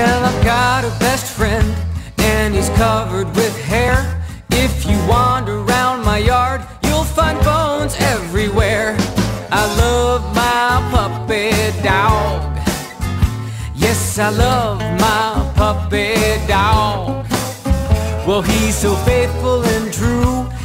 Well, I've got a best friend, and he's covered with hair. If you wander around my yard, you'll find bones everywhere. I love my puppy dog. Yes, I love my puppy dog. Well, he's so faithful and true,